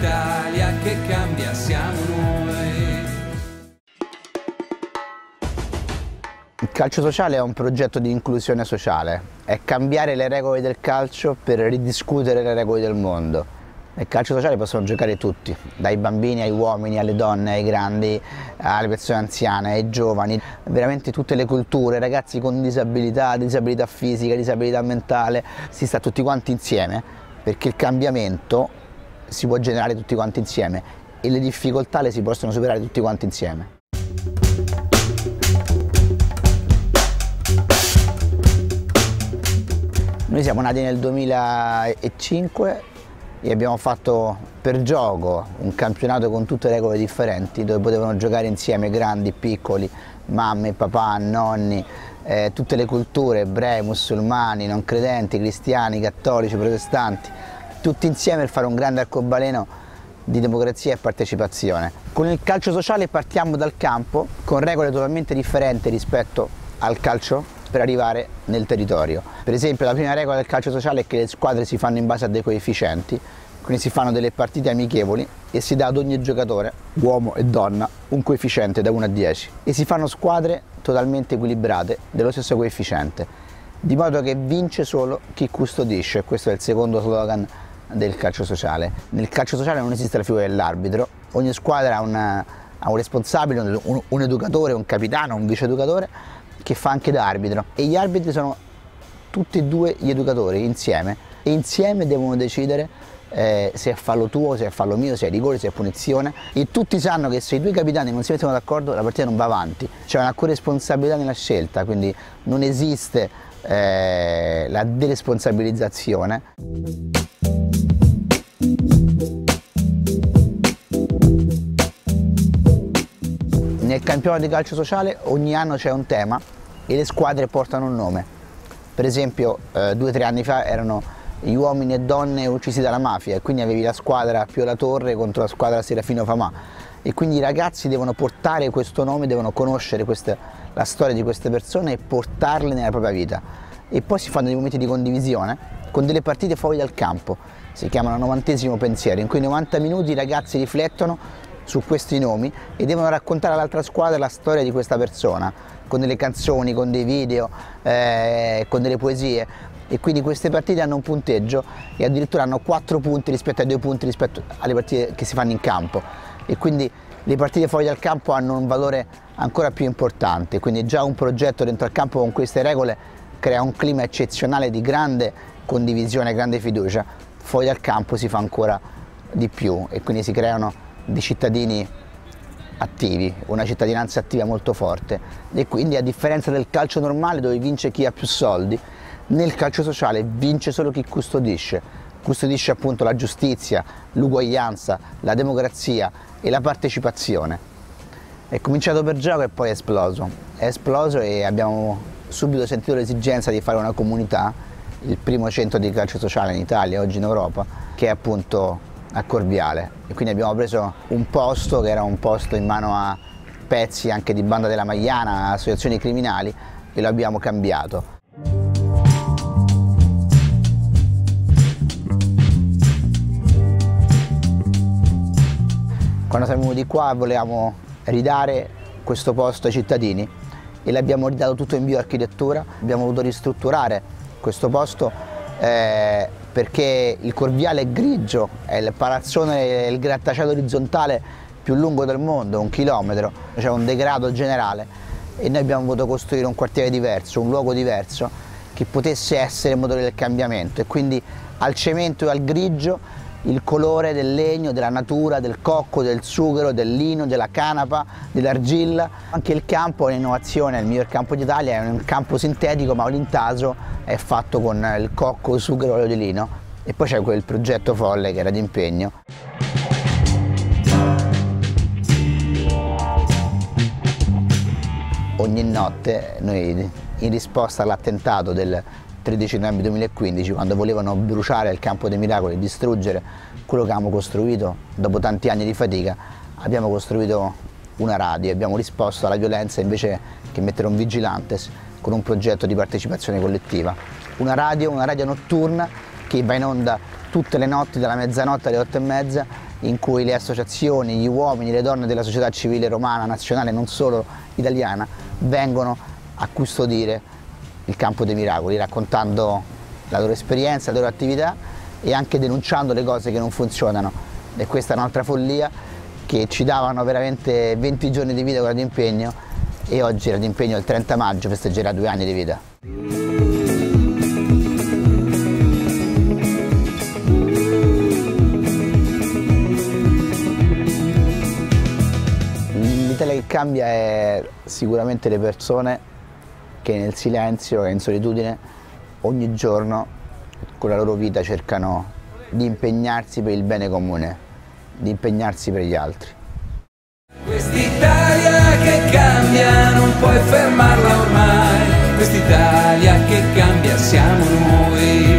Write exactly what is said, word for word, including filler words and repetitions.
l'Italia che cambia siamo noi. Il calcio sociale è un progetto di inclusione sociale, è cambiare le regole del calcio per ridiscutere le regole del mondo. Nel calcio sociale possono giocare tutti, dai bambini ai uomini, alle donne, ai grandi, alle persone anziane, ai giovani, veramente tutte le culture, ragazzi con disabilità, disabilità fisica, disabilità mentale, si sta tutti quanti insieme perché il cambiamento si può generare tutti quanti insieme e le difficoltà le si possono superare tutti quanti insieme. Noi siamo nati nel duemilacinque e abbiamo fatto per gioco un campionato con tutte regole differenti dove potevano giocare insieme grandi, piccoli, mamme, papà, nonni, eh, tutte le culture, ebrei, musulmani, non credenti, cristiani, cattolici, protestanti, tutti insieme per fare un grande arcobaleno di democrazia e partecipazione. Con il calcio sociale partiamo dal campo con regole totalmente differenti rispetto al calcio per arrivare nel territorio. Per esempio la prima regola del calcio sociale è che le squadre si fanno in base a dei coefficienti, quindi si fanno delle partite amichevoli e si dà ad ogni giocatore, uomo e donna, un coefficiente da uno a dieci e si fanno squadre totalmente equilibrate dello stesso coefficiente, di modo che vince solo chi custodisce. Questo è il secondo slogan del calcio sociale. Nel calcio sociale non esiste la figura dell'arbitro, ogni squadra ha, una, ha un responsabile, un, un educatore, un capitano, un vice educatore che fa anche da arbitro e gli arbitri sono tutti e due gli educatori insieme e insieme devono decidere eh, se è fallo tuo, se è fallo mio, se è rigore, se è punizione e tutti sanno che se i due capitani non si mettono d'accordo la partita non va avanti, c'è una corresponsabilità nella scelta, quindi non esiste eh, la deresponsabilizzazione. Nel campionato di calcio sociale ogni anno c'è un tema e le squadre portano un nome. Per esempio eh, due o tre anni fa erano gli uomini e donne uccisi dalla mafia e quindi avevi la squadra Pio La Torre contro la squadra Serafino Famà e quindi i ragazzi devono portare questo nome, devono conoscere queste, la storia di queste persone e portarle nella propria vita. E poi si fanno dei momenti di condivisione con delle partite fuori dal campo, si chiamano novantesimo pensiero, in cui novanta minuti i ragazzi riflettono su questi nomi e devono raccontare all'altra squadra la storia di questa persona, con delle canzoni, con dei video, eh, con delle poesie e quindi queste partite hanno un punteggio e addirittura hanno quattro punti rispetto ai due punti rispetto alle partite che si fanno in campo e quindi le partite fuori dal campo hanno un valore ancora più importante, quindi già un progetto dentro al campo con queste regole crea un clima eccezionale di grande condivisione, grande fiducia. Fuori dal campo si fa ancora di più e quindi si creano di cittadini attivi, una cittadinanza attiva molto forte e quindi a differenza del calcio normale dove vince chi ha più soldi, nel calcio sociale vince solo chi custodisce, custodisce appunto la giustizia, l'uguaglianza, la democrazia e la partecipazione. È cominciato per gioco e poi è esploso, è esploso e abbiamo subito sentito l'esigenza di fare una comunità, il primo centro di calcio sociale in Italia, oggi in Europa, che è appunto a Corviale e quindi abbiamo preso un posto che era un posto in mano a pezzi anche di Banda della Magliana, associazioni criminali e lo abbiamo cambiato. Quando siamo venuti qua volevamo ridare questo posto ai cittadini e l'abbiamo ridato tutto in bioarchitettura, abbiamo voluto ristrutturare questo posto eh, perché il Corviale è grigio, è il palazzone, il grattacielo orizzontale più lungo del mondo, un chilometro, c'è un degrado generale e noi abbiamo voluto costruire un quartiere diverso, un luogo diverso che potesse essere il motore del cambiamento e quindi al cemento e al grigio il colore del legno, della natura, del cocco, del sughero, del lino, della canapa, dell'argilla. Anche il campo è un'innovazione, il miglior campo d'Italia, è un campo sintetico ma l'intaso è fatto con il cocco, il sughero e l'olio di lino. E poi c'è quel progetto folle che era d'impegno. Ogni notte noi, in risposta all'attentato del tredici novembre duemilaquindici, quando volevano bruciare il Campo dei Miracoli e distruggere quello che avevamo costruito, dopo tanti anni di fatica abbiamo costruito una radio e abbiamo risposto alla violenza invece che mettere un vigilantes con un progetto di partecipazione collettiva. Una radio, una radio notturna che va in onda tutte le notti dalla mezzanotte alle otto e mezza in cui le associazioni, gli uomini, le donne della società civile romana, nazionale, non solo italiana, vengono a custodire il Campo dei Miracoli, raccontando la loro esperienza, la loro attività e anche denunciando le cose che non funzionano. E questa è un'altra follia, che ci davano veramente venti giorni di vita con l'impegno, e oggi l'impegno il trenta maggio festeggerà due anni di vita. L'Italia che cambia è sicuramente le persone che nel silenzio e in solitudine ogni giorno con la loro vita cercano di impegnarsi per il bene comune, di impegnarsi per gli altri. Quest'Italia che cambia non puoi fermarla ormai, quest'Italia che cambia siamo noi.